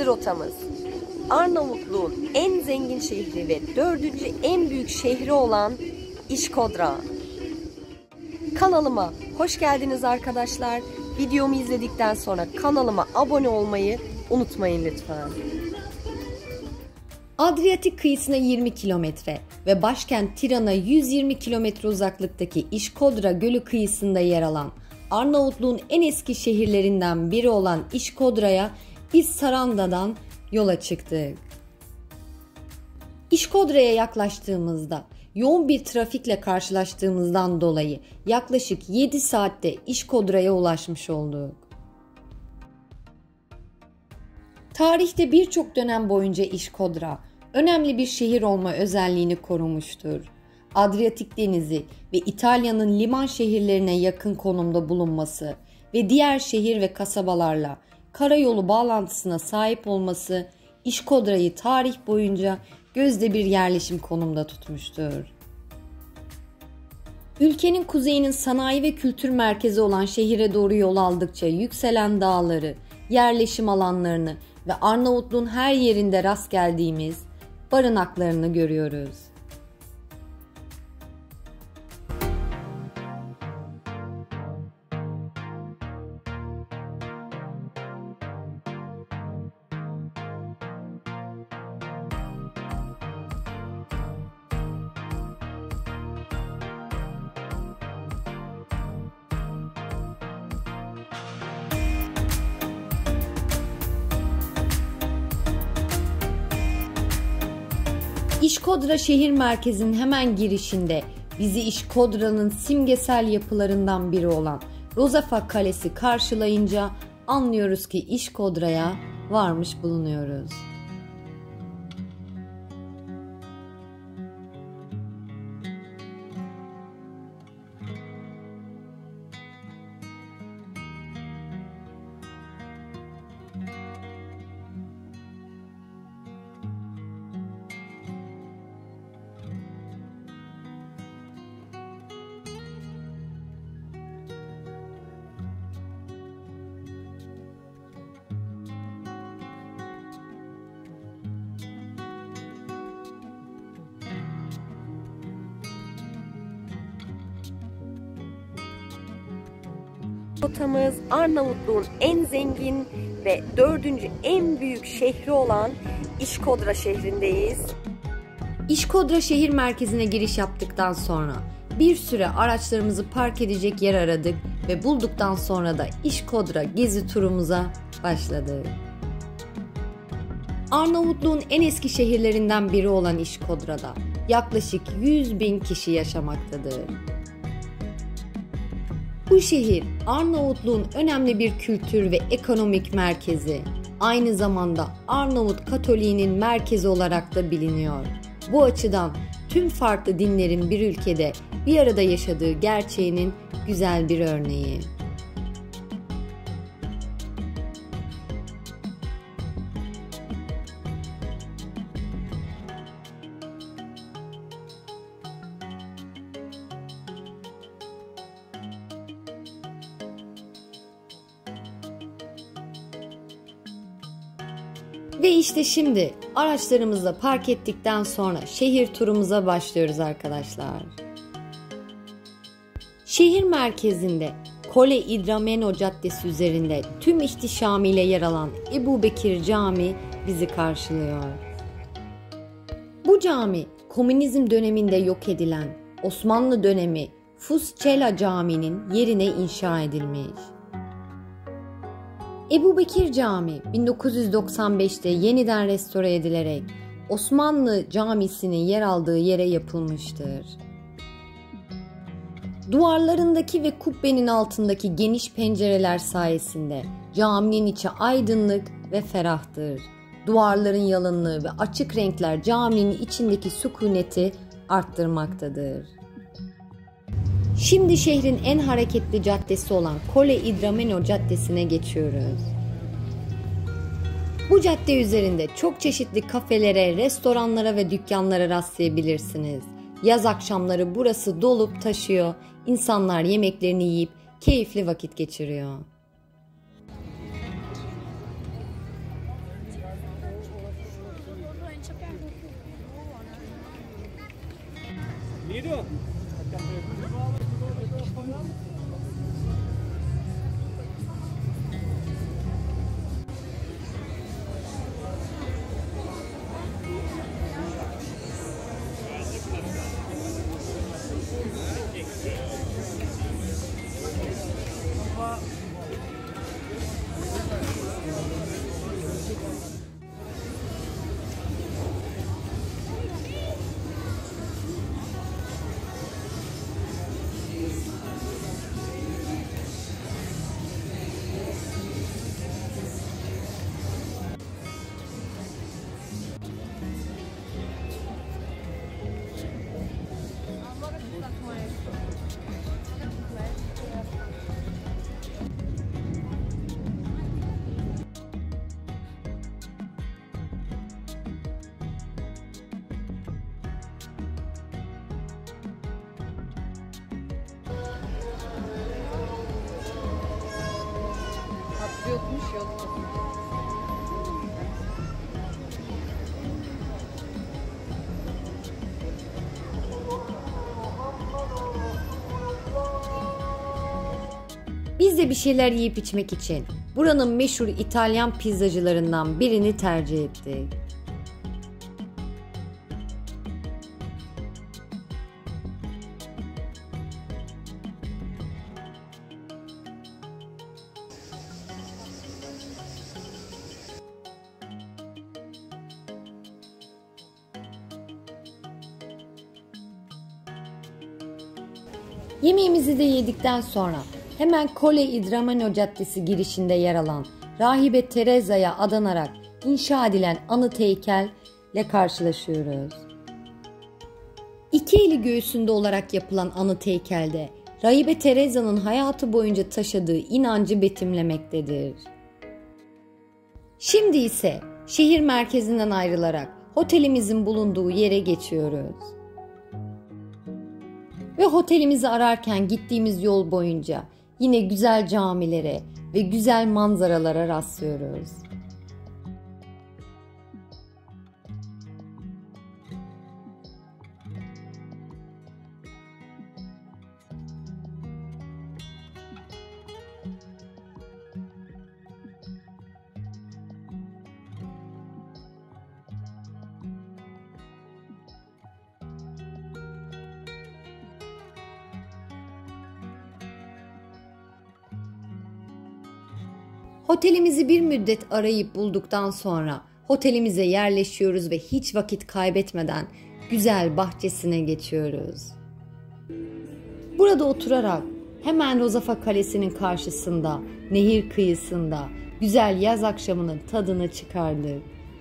Gezi rotamız. Arnavutluğun en zengin şehri ve 4. en büyük şehri olan İşkodra. Kanalıma hoş geldiniz arkadaşlar. Videomu izledikten sonra kanalıma abone olmayı unutmayın lütfen. Adriyatik kıyısına 20 kilometre ve başkent Tiran'a 120 kilometre uzaklıktaki İşkodra Gölü kıyısında yer alan Arnavutluğun en eski şehirlerinden biri olan İşkodra'ya biz Saranda'dan yola çıktık. İşkodra'ya yaklaştığımızda yoğun bir trafikle karşılaştığımızdan dolayı yaklaşık 7 saatte İşkodra'ya ulaşmış olduk. Tarihte birçok dönem boyunca İşkodra önemli bir şehir olma özelliğini korumuştur. Adriyatik Denizi ve İtalya'nın liman şehirlerine yakın konumda bulunması ve diğer şehir ve kasabalarla karayolu bağlantısına sahip olması İşkodra'yı tarih boyunca gözde bir yerleşim konumda tutmuştur. Ülkenin kuzeyinin sanayi ve kültür merkezi olan şehire doğru yol aldıkça yükselen dağları, yerleşim alanlarını ve Arnavutluğun her yerinde rast geldiğimiz barınaklarını görüyoruz. İşkodra şehir merkezinin hemen girişinde bizi İşkodra'nın simgesel yapılarından biri olan Rozafa Kalesi karşılayınca anlıyoruz ki İşkodra'ya varmış bulunuyoruz. Rotamız Arnavutluğun en zengin ve 4. en büyük şehri olan İşkodra şehrindeyiz. İşkodra şehir merkezine giriş yaptıktan sonra bir süre araçlarımızı park edecek yer aradık ve bulduktan sonra da İşkodra gezi turumuza başladık. Arnavutluğun en eski şehirlerinden biri olan İşkodra'da yaklaşık 100.000 kişi yaşamaktadır. Bu şehir Arnavutluğun önemli bir kültür ve ekonomik merkezi. Aynı zamanda Arnavut Katoliğinin merkezi olarak da biliniyor. Bu açıdan tüm farklı dinlerin bir ülkede bir arada yaşadığı gerçeğinin güzel bir örneği. Ve işte şimdi araçlarımızla park ettikten sonra şehir turumuza başlıyoruz arkadaşlar. Şehir merkezinde Kole İdrameno Caddesi üzerinde tüm ihtişamıyla yer alan Ebu Bekir Camii bizi karşılıyor. Bu cami komünizm döneminde yok edilen Osmanlı dönemi Fusçela Camii'nin yerine inşa edilmiş. Ebu Bekir Camii 1995'te yeniden restore edilerek Osmanlı Camisi'nin yer aldığı yere yapılmıştır. Duvarlarındaki ve kubbenin altındaki geniş pencereler sayesinde caminin içi aydınlık ve ferahtır. Duvarların yalınlığı ve açık renkler caminin içindeki sükuneti arttırmaktadır. Şimdi şehrin en hareketli caddesi olan Kole İdrameno Caddesi'ne geçiyoruz. Bu cadde üzerinde çok çeşitli kafelere, restoranlara ve dükkanlara rastlayabilirsiniz. Yaz akşamları burası dolup taşıyor, insanlar yemeklerini yiyip keyifli vakit geçiriyor. Yokmuş yok. Biz de bir şeyler yiyip içmek için buranın meşhur İtalyan pizzacılarından birini tercih ettik. Yemeğimizi de yedikten sonra hemen Colle Idrameno Caddesi girişinde yer alan Rahibe Teresa'ya adanarak inşa edilen anıt heykelle karşılaşıyoruz. İki eli göğsünde olarak yapılan anıt heykelde Rahibe Teresa'nın hayatı boyunca taşıdığı inancı betimlemektedir. Şimdi ise şehir merkezinden ayrılarak otelimizin bulunduğu yere geçiyoruz. Ve otelimizi ararken gittiğimiz yol boyunca yine güzel camilere ve güzel manzaralara rastlıyoruz. Otelimizi bir müddet arayıp bulduktan sonra otelimize yerleşiyoruz ve hiç vakit kaybetmeden güzel bahçesine geçiyoruz. Burada oturarak hemen Rozafa Kalesi'nin karşısında, nehir kıyısında güzel yaz akşamının tadını çıkardık.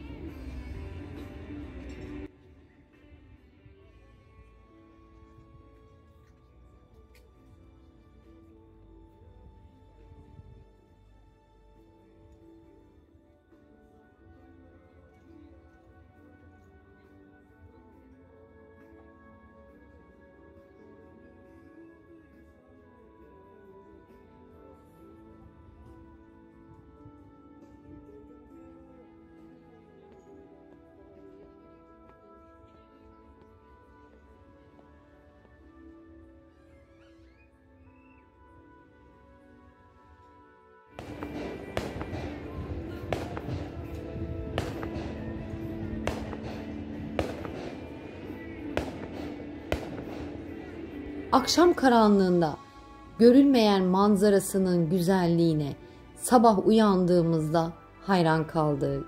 Akşam karanlığında görülmeyen manzarasının güzelliğine sabah uyandığımızda hayran kaldık.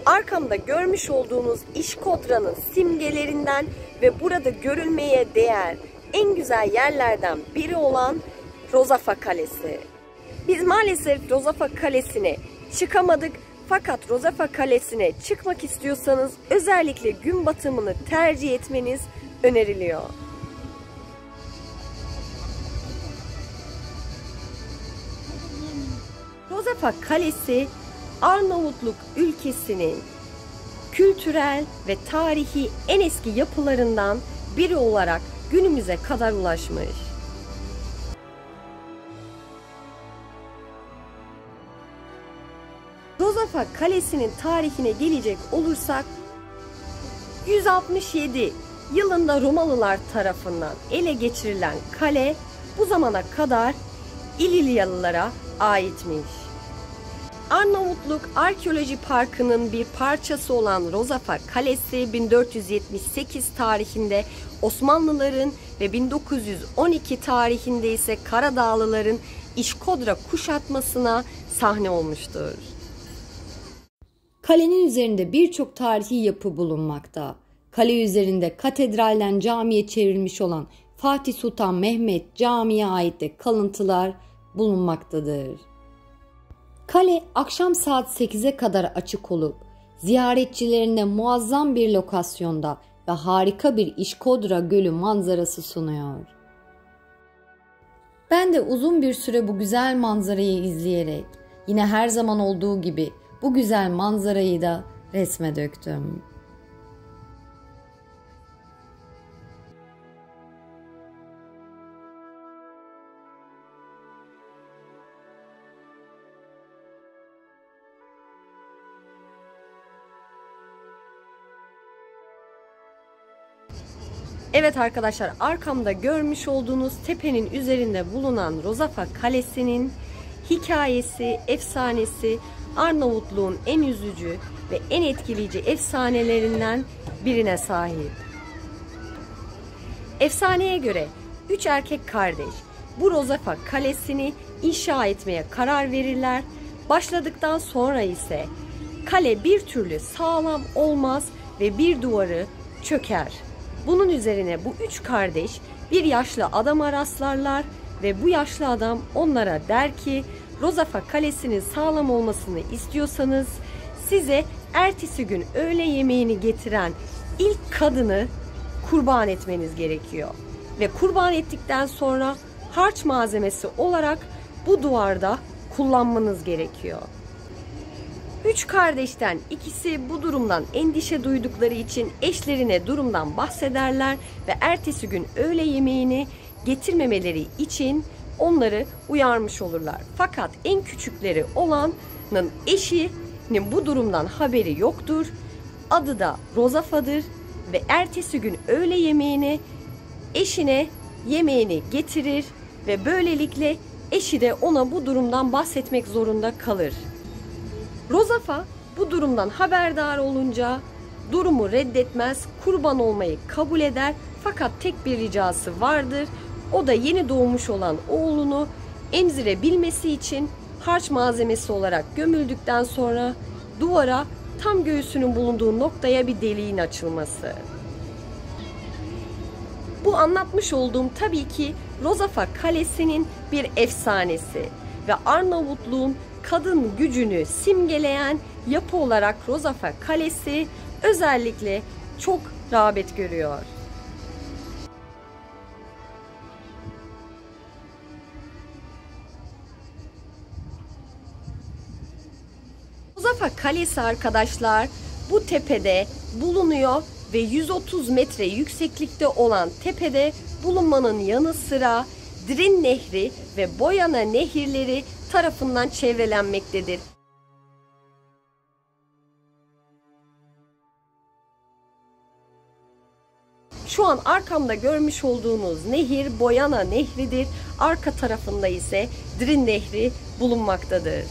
Arkamda görmüş olduğunuz İşkodra'nın simgelerinden ve burada görülmeye değer en güzel yerlerden biri olan Rozafa Kalesi. Biz maalesef Rozafa Kalesi'ne çıkamadık, fakat Rozafa Kalesi'ne çıkmak istiyorsanız özellikle gün batımını tercih etmeniz öneriliyor. Rozafa Kalesi, Arnavutluk ülkesinin kültürel ve tarihi en eski yapılarından biri olarak günümüze kadar ulaşmış. Rozafa Kalesi'nin tarihine gelecek olursak 167 yılında Romalılar tarafından ele geçirilen kale bu zamana kadar İlilyalılara aitmiş. Arnavutluk Arkeoloji Parkı'nın bir parçası olan Rozafa Kalesi 1478 tarihinde Osmanlıların ve 1912 tarihinde ise Karadağlıların İşkodra kuşatmasına sahne olmuştur. Kalenin üzerinde birçok tarihi yapı bulunmakta. Kale üzerinde katedralden camiye çevrilmiş olan Fatih Sultan Mehmet Camii'ye ait de kalıntılar bulunmaktadır. Kale akşam saat 8'e kadar açık olup ziyaretçilerine muazzam bir lokasyonda ve harika bir İşkodra Gölü manzarası sunuyor. Ben de uzun bir süre bu güzel manzarayı izleyerek yine her zaman olduğu gibi bu güzel manzarayı da resme döktüm. Evet arkadaşlar, arkamda görmüş olduğunuz tepenin üzerinde bulunan Rozafa Kalesi'nin hikayesi, efsanesi Arnavutluğun en üzücü ve en etkileyici efsanelerinden birine sahip. Efsaneye göre 3 erkek kardeş bu Rozafa Kalesi'ni inşa etmeye karar verirler. Başladıktan sonra ise kale bir türlü sağlam olmaz ve bir duvarı çöker. Bunun üzerine bu 3 kardeş bir yaşlı adama rastlarlar ve bu yaşlı adam onlara der ki, Rozafa Kalesi'nin sağlam olmasını istiyorsanız size ertesi gün öğle yemeğini getiren ilk kadını kurban etmeniz gerekiyor. Ve kurban ettikten sonra harç malzemesi olarak bu duvarda kullanmanız gerekiyor. 3 kardeşten ikisi bu durumdan endişe duydukları için eşlerine durumdan bahsederler ve ertesi gün öğle yemeğini getirmemeleri için onları uyarmış olurlar. Fakat en küçükleri olanın eşinin bu durumdan haberi yoktur. Adı da Rozafa'dır ve ertesi gün öğle yemeğini eşine yemeğini getirir ve böylelikle eşi de ona bu durumdan bahsetmek zorunda kalır. Rozafa bu durumdan haberdar olunca durumu reddetmez, kurban olmayı kabul eder, fakat tek bir ricası vardır. O da yeni doğmuş olan oğlunu emzirebilmesi için harç malzemesi olarak gömüldükten sonra duvara tam göğsünün bulunduğu noktaya bir deliğin açılması. Bu anlatmış olduğum tabii ki Rozafa Kalesi'nin bir efsanesi ve Arnavutluğun kadın gücünü simgeleyen yapı olarak Rozafa Kalesi özellikle çok rağbet görüyor. Rozafa Kalesi arkadaşlar bu tepede bulunuyor ve 130 metre yükseklikte olan tepede bulunmanın yanı sıra Drin Nehri ve Boyana nehirleri tarafından çevrelenmektedir. Şu an arkamda görmüş olduğunuz nehir Boyana Nehri'dir. Arka tarafında ise Drin Nehri bulunmaktadır.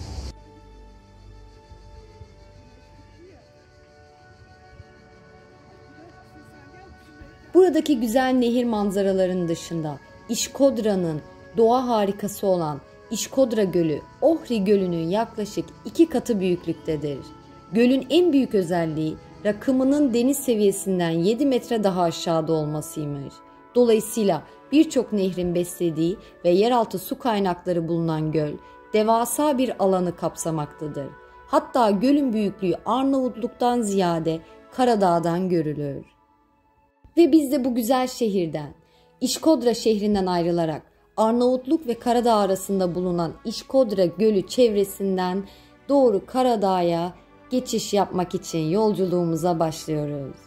Buradaki güzel nehir manzaralarının dışında İşkodra'nın doğa harikası olan İşkodra Gölü, Ohri Gölü'nün yaklaşık 2 katı büyüklüktedir. Gölün en büyük özelliği rakımının deniz seviyesinden 7 metre daha aşağıda olmasıymış. Dolayısıyla birçok nehrin beslediği ve yeraltı su kaynakları bulunan göl devasa bir alanı kapsamaktadır. Hatta gölün büyüklüğü Arnavutluk'tan ziyade Karadağ'dan görülür. Ve biz de bu güzel şehirden, İşkodra şehrinden ayrılarak Arnavutluk ve Karadağ arasında bulunan İşkodra Gölü çevresinden doğru Karadağ'a geçiş yapmak için yolculuğumuza başlıyoruz.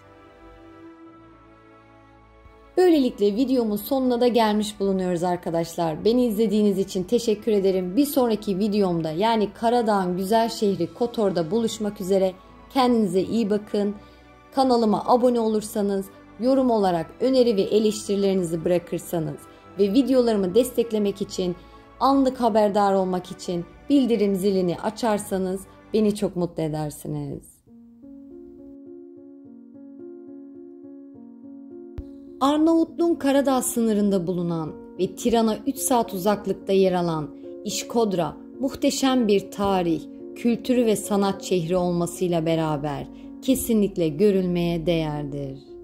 Böylelikle videomun sonuna da gelmiş bulunuyoruz arkadaşlar. Beni izlediğiniz için teşekkür ederim. Bir sonraki videomda, yani Karadağ'ın güzel şehri Kotor'da buluşmak üzere. Kendinize iyi bakın. Kanalıma abone olursanız, yorum olarak öneri ve eleştirilerinizi bırakırsanız ve videolarımı desteklemek için, anlık haberdar olmak için bildirim zilini açarsanız beni çok mutlu edersiniz. Arnavutluğun Karadağ sınırında bulunan ve Tiran'a 3 saat uzaklıkta yer alan İşkodra muhteşem bir tarih, kültürü ve sanat şehri olmasıyla beraber kesinlikle görülmeye değerdir.